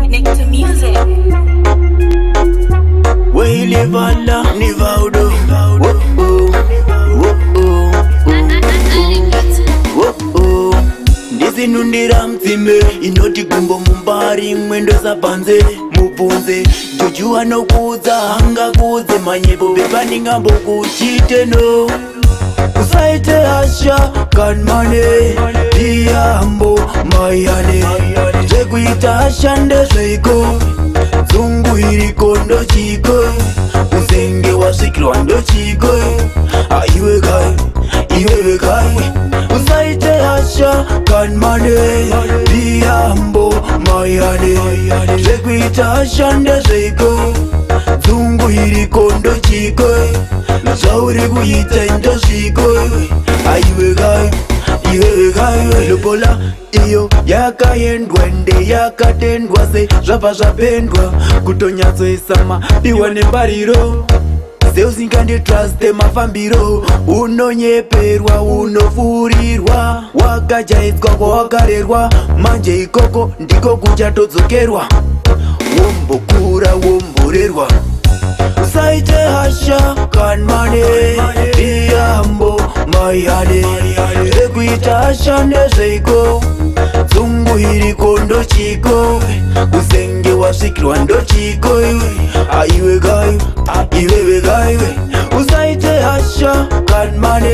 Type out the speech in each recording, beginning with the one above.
Nectar Music. Where you live Allah, Nivaudo. Ndizinundira mtsime inoti gumbo mumbari mwendo sapanze mubvunze juju anokuudza hanga kuudze manyepo bepaningambo kuchite no usaite hasha kanmane diyambo mayane zvekuita hasha ndezveiko dzungu iriko ndochiko uzenge wasvikirwa ndochiko aiwe kai iwewe kai usaite hasha kanmane diyambo mayane zvekuita hasha ndezveiko dzungu iriko ndochiko zvauri kuita ndosviko aiwe kai iwewe kai lobola iyo yakaendwa nde yakatendwa se zvabva zvapendwa kutonyatsoisama piwa nembariro seusinganditruste mafambiro unonyeperwa unofurirwa wakajaiswa kwawakarerwa manje ikoko ndiko kuchatodzokerwa wombokura womborerwa usaite hasha kanmane diyambo mayane zvekuita hasha ndezveiko dzungu iriko ndochiko uzenge wasvikirwa ndochiko aiwe kai iwewe kaiwe usaite hasha kanmane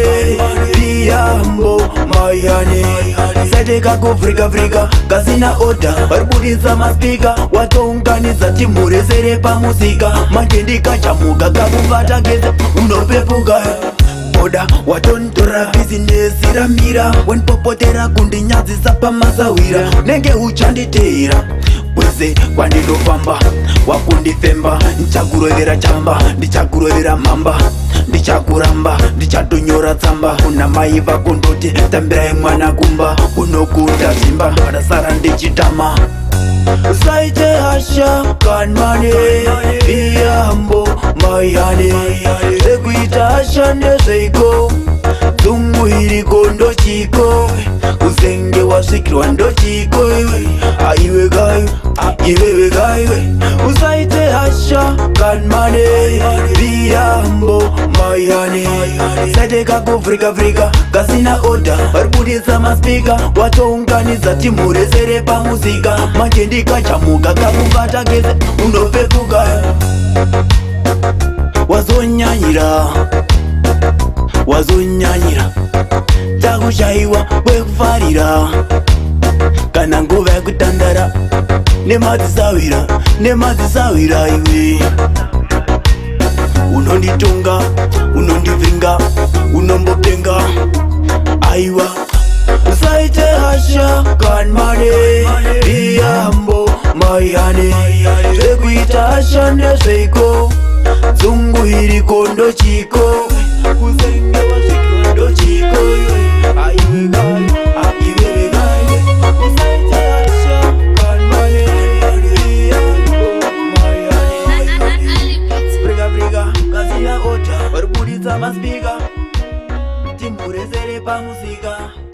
diyambo mayane saiteka kuvhurika kasina oda varibudisa maspika watounganidza timhuresere pamusika manje ndikachamuka kakuvata gese unopepuka oda watontora bhizinesi ramira wenipopotera kundinyadzisa pamasawira nenge uchanditeera kwese kwandinofamba wakundifemba ndichakurovera chamba ndichakurovera mhamba ndichakuramba ndichatonyora tsamba kuna mai vakondoti tambirai mwana kumba unokunda zvimba ndasara ndichitama usaite hasha kanmane diyambo mayane zvekuita hasha ndezveiko dzungu iriko ndochiko uzenge wasvikirwa ndochiko aiwe kai iwewe kaiwe usaite hasha kanmane diyambo mayane saiteka kuvhurika kasina oda varibudisa maspika watounganidza timhuresere pamusika manje ndikachamuka kakuvata gese unopepuka wazonyanyira takushayiwa wekufarira kana nguva yekutandara nemadzisawira iwe unonditonga unondivhinga unombopenga aiwa usaite hasha kanmane diyambo mayane zvekuita hasha ndezveiko dzungu iriko ndochiko uzenge wasvikirwa ndochiko aiwe kai iwewe kai usaite hasha kanmane diyambo mayane brika kasina oda varibudisa maspika timhuresere pamusika